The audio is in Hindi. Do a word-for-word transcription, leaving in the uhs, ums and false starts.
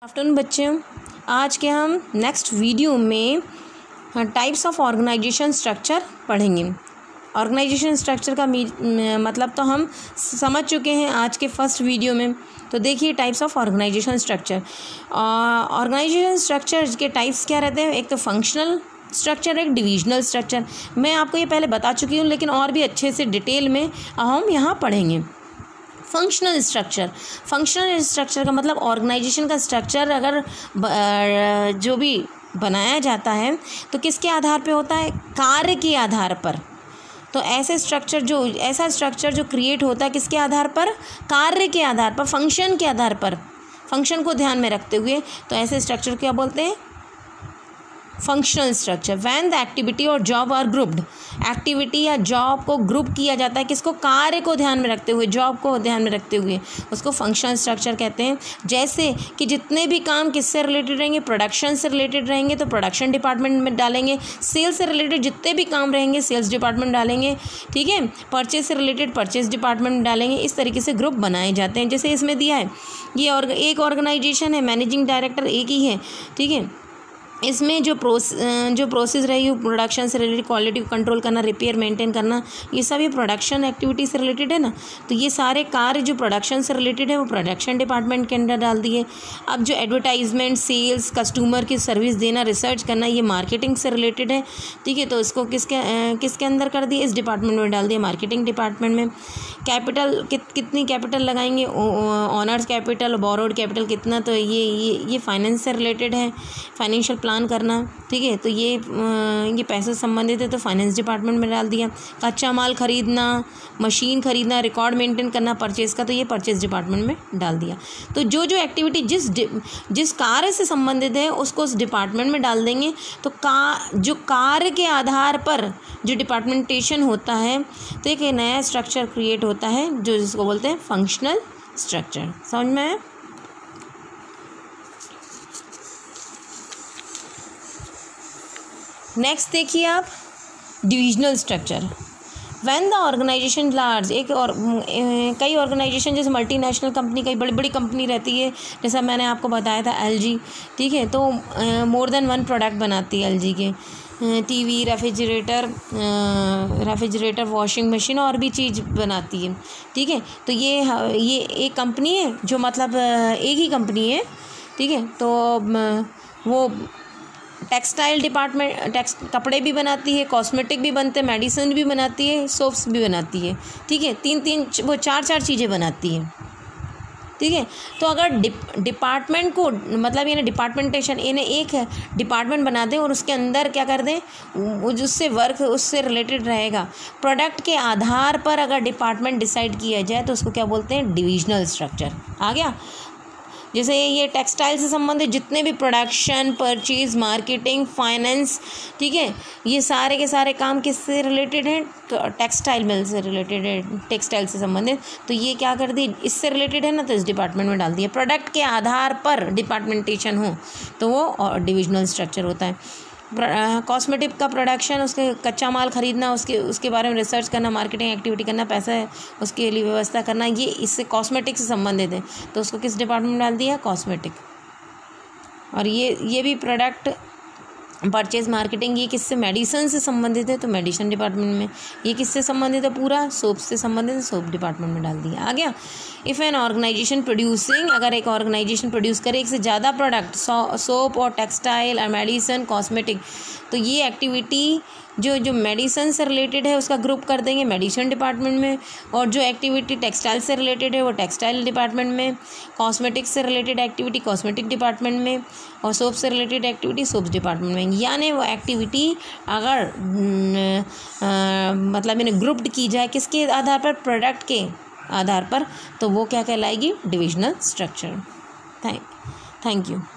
आफ्टरनून बच्चों, आज के हम नेक्स्ट वीडियो में टाइप्स ऑफ ऑर्गेनाइजेशन स्ट्रक्चर पढ़ेंगे। ऑर्गेनाइजेशन स्ट्रक्चर का मतलब तो हम समझ चुके हैं आज के फर्स्ट वीडियो में। तो देखिए types of organisation structure. Organisation structure के टाइप्स क्या रहते हैं? एक तो फंक्शनल स्ट्रक्चर, एक डिविजनल स्ट्रक्चर। मैं आपको ये पहले बता चुकी हूँ, लेकिन और भी अच्छे से डिटेल में हम यहाँ पढ़ेंगे। फंक्शनल स्ट्रक्चर, फंक्शनल स्ट्रक्चर का मतलब ऑर्गेनाइजेशन का स्ट्रक्चर अगर जो भी बनाया जाता है तो किसके आधार पे होता है? कार्य के आधार पर। तो ऐसे स्ट्रक्चर जो ऐसा स्ट्रक्चर जो क्रिएट होता है किसके आधार पर? कार्य के आधार पर, फंक्शन के आधार पर, फंक्शन को ध्यान में रखते हुए। तो ऐसे स्ट्रक्चर क्या बोलते हैं? Functional structure. When the activity और जॉब आर ग्रुप्ड, एक्टिविटी या जॉब को ग्रुप किया जाता है किसको? कार्य को ध्यान में रखते हुए, जॉब को ध्यान में रखते हुए, उसको फंक्शनल स्ट्रक्चर कहते हैं। जैसे कि जितने भी काम किससे रिलेटेड रहेंगे? प्रोडक्शन से रिलेटेड रहेंगे तो प्रोडक्शन डिपार्टमेंट में डालेंगे। सेल्स से रिलेटेड जितने भी काम रहेंगे सेल्स डिपार्टमेंट डालेंगे, ठीक है। परचेज से रिलेटेड परचेज डिपार्टमेंट में डालेंगे। इस तरीके से ग्रुप बनाए जाते हैं। जैसे इसमें दिया है ये और एक ऑर्गेनाइजेशन है, मैनेजिंग डायरेक्टर एक ही है, ठीक है। इसमें जो प्रोस जो प्रोसेस रहेगी प्रोडक्शन से रिलेटेड, क्वालिटी को कंट्रोल करना, रिपेयर मेंटेन करना, ये सब ये प्रोडक्शन एक्टिविटी से रिलेटेड है ना। तो ये सारे कार्य जो प्रोडक्शन से रिलेटेड है वो प्रोडक्शन डिपार्टमेंट के अंदर डाल दिए। अब जो एडवर्टाइजमेंट, सेल्स, कस्टमर की सर्विस देना, रिसर्च करना, ये मार्केटिंग से रिलेटेड है, ठीक है। तो इसको किसके किसके अंदर कर दिए? इस डिपार्टमेंट में डाल दिए, मार्केटिंग डिपार्टमेंट में। कैपिटल कित कितनी कैपिटल लगाएंगे? ऑनर्स कैपिटल, बोरोड कैपिटल कितना, तो ये ये ये फाइनेंस से रिलेटेड है, फाइनेंशियल प्लान करना, ठीक है। तो ये ये पैसे से संबंधित है तो फाइनेंस डिपार्टमेंट में डाल दिया। कच्चा माल खरीदना, मशीन खरीदना, रिकॉर्ड मेंटेन करना परचेज का, तो ये परचेज डिपार्टमेंट में डाल दिया। तो जो जो एक्टिविटी जिस जिस कार्य से संबंधित है उसको उस डिपार्टमेंट में डाल देंगे। तो का जो कार्य के आधार पर जो डिपार्टमेंटेशन होता है तो एक नया स्ट्रक्चर क्रिएट होता है जो जिसको बोलते हैं फंक्शनल स्ट्रक्चर। समझ में आया? नेक्स्ट देखिए आप, divisional structure. When the organisation large, एक और ए, कई ऑर्गेनाइजेशन जैसे मल्टीनेशनल कंपनी, कई बड़ी बड़ी कंपनी रहती है, जैसा मैंने आपको बताया था एलजी, ठीक है। तो मोर देन वन प्रोडक्ट बनाती है एलजी के, TV, refrigerator refrigerator washing machine और भी चीज़ बनाती है, ठीक है। तो ये ये एक कंपनी है जो मतलब एक ही कंपनी है, ठीक है। तो वो टेक्सटाइल डिपार्टमेंट, टेक्स कपड़े भी बनाती है, कॉस्मेटिक भी बनते हैं, मेडिसिन भी बनाती है, सोप्स भी बनाती है, ठीक है। तीन तीन वो चार चार चीज़ें बनाती है, ठीक है। तो अगर डिप डिपार्टमेंट को मतलब ये ना डिपार्टमेंटेशन, इन्हें एक डिपार्टमेंट बना दें और उसके अंदर क्या कर दें, उससे वर्क उससे रिलेटेड रहेगा, प्रोडक्ट के आधार पर अगर डिपार्टमेंट डिसाइड किया जाए तो उसको क्या बोलते हैं? Divisional structure. आ गया? जैसे ये टेक्सटाइल से संबंधित जितने भी प्रोडक्शन, परचेज, मार्केटिंग, फाइनेंस, ठीक है, ये सारे के सारे काम किससे रिलेटेड हैं? टेक्सटाइल मिल से रिलेटेड है, टेक्सटाइल से संबंधित। तो ये क्या कर दी? इससे रिलेटेड है ना, तो इस डिपार्टमेंट में डाल दिया। प्रोडक्ट के आधार पर डिपार्टमेंटेशन हो तो वो डिविजनल स्ट्रक्चर होता है। कॉस्मेटिक का प्रोडक्शन, उसके कच्चा माल खरीदना, उसके उसके बारे में रिसर्च करना, मार्केटिंग एक्टिविटी करना, पैसा उसके लिए व्यवस्था करना, ये इससे कॉस्मेटिक से संबंधित है तो उसको किस डिपार्टमेंट में डाल दिया? कॉस्मेटिक। और ये ये भी प्रोडक्ट परचेज, मार्केटिंग, ये किससे? मेडिसिन से संबंधित है तो मेडिसिन डिपार्टमेंट में। ये किससे संबंधित है? पूरा सोप से संबंधित है, सोप डिपार्टमेंट में डाल दिया। आ गया? इफ़ एन ऑर्गेनाइजेशन प्रोड्यूसिंग, अगर एक ऑर्गेनाइजेशन प्रोड्यूस करे एक से ज़्यादा प्रोडक्ट, सोप और टेक्सटाइल और मेडिसिन, कॉस्मेटिक, तो ये एक्टिविटी जो जो मेडिसिन से रिलेटेड है उसका ग्रुप कर देंगे मेडिसिन डिपार्टमेंट में, और जो एक्टिविटी टेक्सटाइल से रिलेटेड है वो टेक्सटाइल डिपार्टमेंट में, कॉस्मेटिक से रिलेटेड एक्टिविटी कॉस्मेटिक डिपार्टमेंट में, और सोप से रिलेटेड एक्टिविटी सोप्स डिपार्टमेंट में। यानी वो एक्टिविटी अगर न, आ, मतलब इन्हें ग्रुप्ड की जाए किसके आधार पर? प्रोडक्ट के आधार पर, तो वो क्या कहलाएगी? Divisional structure. Thank thank you.